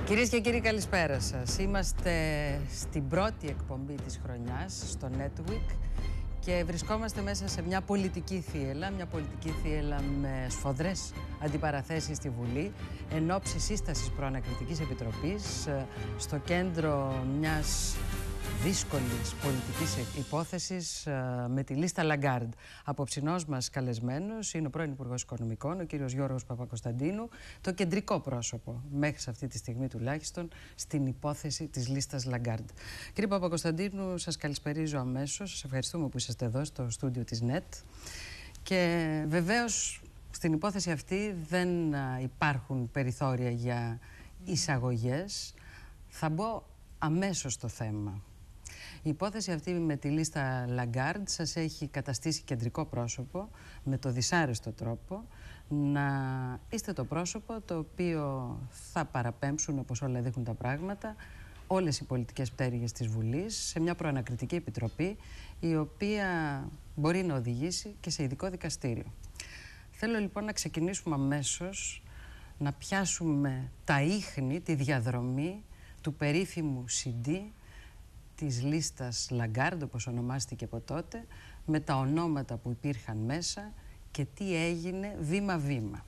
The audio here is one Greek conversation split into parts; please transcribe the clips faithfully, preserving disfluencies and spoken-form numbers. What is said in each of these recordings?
Κυρίες και κύριοι, καλησπέρα σας. Είμαστε στην πρώτη εκπομπή της χρονιάς, στο Netweek, και βρισκόμαστε μέσα σε μια πολιτική θύελλα, μια πολιτική θύελλα με σφοδρές αντιπαραθέσεις στη Βουλή, εν ώψη σύστασης προανακριτικής επιτροπής, στο κέντρο μιας δύσκολης πολιτικής υπόθεσης με τη λίστα Λαγκάρντ. Απόψινός μας καλεσμένος είναι ο πρώην Υπουργός Οικονομικών, ο κύριος Γιώργος Παπακοσταντίνου, το κεντρικό πρόσωπο, μέχρι σε αυτή τη στιγμή τουλάχιστον, στην υπόθεση της λίστας Λαγκάρντ. Κύριε Παπακοσταντίνου, σας καλησπερίζω αμέσως. Σας ευχαριστούμε που είσαστε εδώ στο στούντιο της ΝΕΤ. Και βεβαίως στην υπόθεση αυτή δεν υπάρχουν περιθώρια για εισαγωγές. Θα μπω αμέσως στο θέμα. Η υπόθεση αυτή με τη λίστα Λαγκάρντ σας έχει καταστήσει κεντρικό πρόσωπο με το δυσάρεστο τρόπο να είστε το πρόσωπο το οποίο θα παραπέμψουν, όπως όλα δείχνουν τα πράγματα, όλες οι πολιτικές πτέρυγες της Βουλής σε μια προανακριτική επιτροπή, η οποία μπορεί να οδηγήσει και σε ειδικό δικαστήριο. Θέλω λοιπόν να ξεκινήσουμε αμέσως, να πιάσουμε τα ίχνη, τη διαδρομή του περίφημου σι ντι της λίστας Λαγκάρντ, όπως ονομάστηκε από τότε, με τα ονόματα που υπήρχαν μέσα και τι έγινε βήμα-βήμα.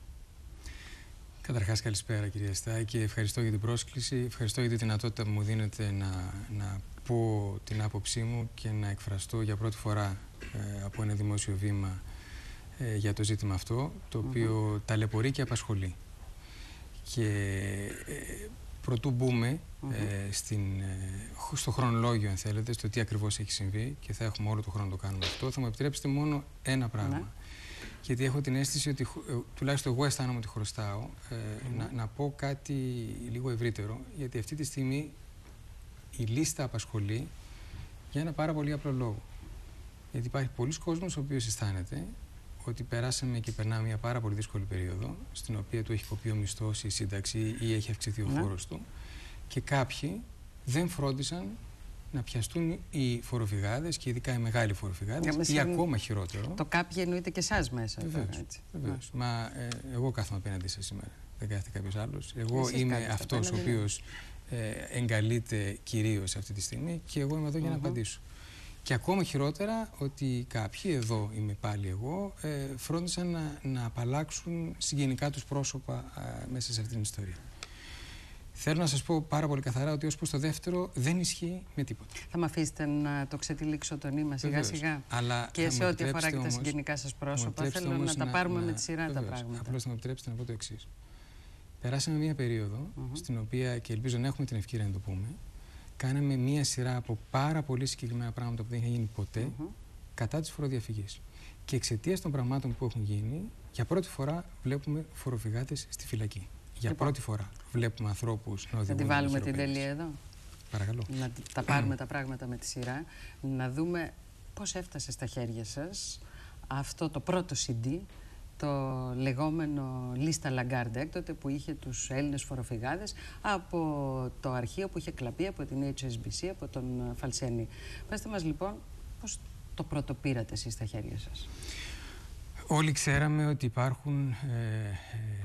Καταρχάς, καλησπέρα κυρία Στάη, και ευχαριστώ για την πρόσκληση. Ευχαριστώ για τη δυνατότητα που μου δίνετε να, να πω την άποψή μου και να εκφραστώ για πρώτη φορά ε, από ένα δημόσιο βήμα ε, για το ζήτημα αυτό, το οποίο mm-hmm. ταλαιπωρεί και απασχολεί. Και ε, πρωτού μπούμε mm-hmm. ε, στην, ε, στο χρονολόγιο, αν θέλετε, στο τι ακριβώς έχει συμβεί, και θα έχουμε όλο το χρόνο να το κάνουμε αυτό, θα μου επιτρέψετε μόνο ένα πράγμα. Mm-hmm. Γιατί έχω την αίσθηση ότι, ε, τουλάχιστον εγώ αισθάνομαι ότι χρωστάω, ε, mm-hmm. να, να πω κάτι λίγο ευρύτερο, γιατί αυτή τη στιγμή η λίστα απασχολεί για ένα πάρα πολύ απλό λόγο. Γιατί υπάρχει πολλοί κόσμος ο οποίος αισθάνεται ότι περάσαμε και περνάμε μια πάρα πολύ δύσκολη περίοδο, στην οποία του έχει κοπεί ο μισθός, η σύνταξη ή έχει αυξηθεί ο ναι. φόρος του, και κάποιοι δεν φρόντισαν να πιαστούν οι φοροφυγάδες, και ειδικά οι μεγάλοι φοροφυγάδες, ή ακόμα χειρότερο. Το κάποιοι εννοείται και εσάς μέσα. Βεβαίως. Έτσι. Βεβαίως. Ναι. Μα ε, εγώ κάθομαι απέναντι σας σήμερα. Δεν κάθεται κάποιος άλλος. Εγώ Εσείς είμαι αυτός ο οποίος ε, εγκαλείται κυρίως αυτή τη στιγμή, και εγώ είμαι εδώ mm-hmm. για να απαντήσω. Και ακόμα χειρότερα ότι κάποιοι, εδώ είμαι πάλι εγώ, ε, φρόντισαν να, να απαλλάξουν συγγενικά τους πρόσωπα α, μέσα σε αυτήν την ιστορία. Θέλω να σας πω πάρα πολύ καθαρά ότι ως προς το δεύτερο δεν ισχύει με τίποτα. Θα με αφήσετε να το ξετυλίξω το νήμα σιγά σιγά. Αλλά και σε ό,τι αφορά και τα συγγενικά σας πρόσωπα, θέλω να τα πάρουμε να, με τη σειρά βεβαίως, τα πράγματα. Απλώς θα μου επιτρέψετε να πω το εξής. Περάσαμε μια περίοδο mm-hmm. στην οποία, και ελπίζω να έχουμε την ευκαιρία να το πούμε, κάναμε μία σειρά από πάρα πολύ συγκεκριμένα πράγματα που δεν είχαν γίνει ποτέ mm-hmm. κατά της φοροδιαφυγής. Και εξαιτίας των πραγμάτων που έχουν γίνει, για πρώτη φορά βλέπουμε φοροφυγάτες στη φυλακή. Για λοιπόν. πρώτη φορά βλέπουμε ανθρώπους να οδηγούν. Να τη βάλουμε την τελεία εδώ. Παρακαλώ. Να τα πάρουμε τα πράγματα με τη σειρά. Να δούμε πώς έφτασε στα χέρια σας αυτό το πρώτο σι ντι, το λεγόμενο λίστα Λαγκάρντ έκτοτε, που είχε τους Έλληνες φοροφυγάδες από το αρχείο που είχε κλαπεί από την έιτς ες μπι σι, από τον Φαλσιανή. Πέστε μας λοιπόν πώς το πρώτο πήρατε εσείς στα χέρια σας. Όλοι ξέραμε ότι υπάρχουν ε, ε,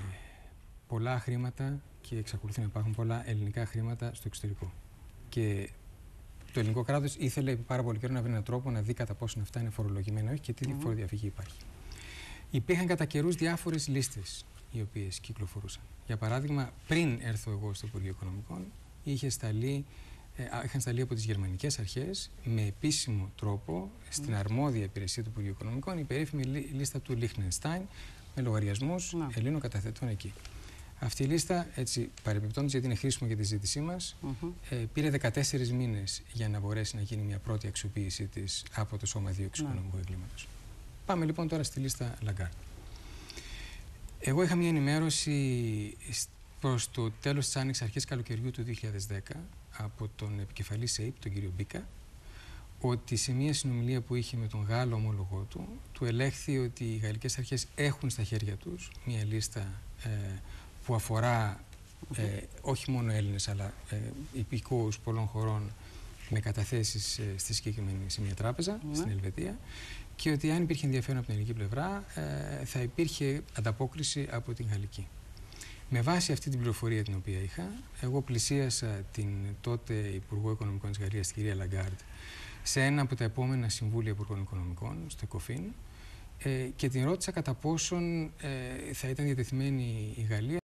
πολλά χρήματα, και εξακολουθεί να υπάρχουν πολλά ελληνικά χρήματα στο εξωτερικό. Και το ελληνικό κράτος ήθελε επί πάρα πολύ καιρό να βρει έναν τρόπο να δει κατά πόσο αυτά είναι φορολογημένα, όχι, και τι mm-hmm. φοροδιαφυγή υπάρχει. Υπήρχαν κατά καιρούς διάφορες λίστες οι οποίες κυκλοφορούσαν. Για παράδειγμα, πριν έρθω εγώ στο Υπουργείο Οικονομικών, είχε σταλεί, ε, είχαν σταλεί από τις γερμανικές αρχές με επίσημο τρόπο στην mm. αρμόδια υπηρεσία του Υπουργείου Οικονομικών η περίφημη λίστα του Λίχτενστάιν με λογαριασμούς mm. Ελλήνων καταθετών εκεί. Αυτή η λίστα, έτσι παρεμπιπτόντως, γιατί είναι χρήσιμο για τη ζήτησή μας, mm-hmm. ε, πήρε δεκατέσσερις μήνες για να μπορέσει να γίνει μια πρώτη αξιοποίησή της από το Σώμα Δίωξης mm. Οικονομικού Εγκλήματος. Πάμε λοιπόν τώρα στη λίστα Λαγκάρντ. Εγώ είχα μια ενημέρωση προς το τέλος της Άνοιξης, αρχές καλοκαιριού του δύο χιλιάδες δέκα, από τον επικεφαλή ΣΕΙΠ, τον κύριο Μπίκα, ότι σε μια συνομιλία που είχε με τον Γάλλο ομόλογό του, του ελέγχθη ότι οι γαλλικές αρχές έχουν στα χέρια τους μια λίστα ε, που αφορά ε, όχι μόνο Έλληνες, αλλά ε, υπηκόους πολλών χωρών με καταθέσεις ε, στη συγκεκριμένη σε μια τράπεζα, mm. στην Ελβετία, και ότι αν υπήρχε ενδιαφέρον από την ελληνική πλευρά, ε, θα υπήρχε ανταπόκριση από την γαλλική. Με βάση αυτή την πληροφορία την οποία είχα, εγώ πλησίασα την τότε Υπουργό Οικονομικών της Γαλλίας, την κυρία Λαγκάρντ, σε ένα από τα επόμενα Συμβούλια Υπουργών Οικονομικών, στο ΕΚΟΦΗΝ, ε, και την ρώτησα κατά πόσον ε, θα ήταν διατεθειμένη η Γαλλία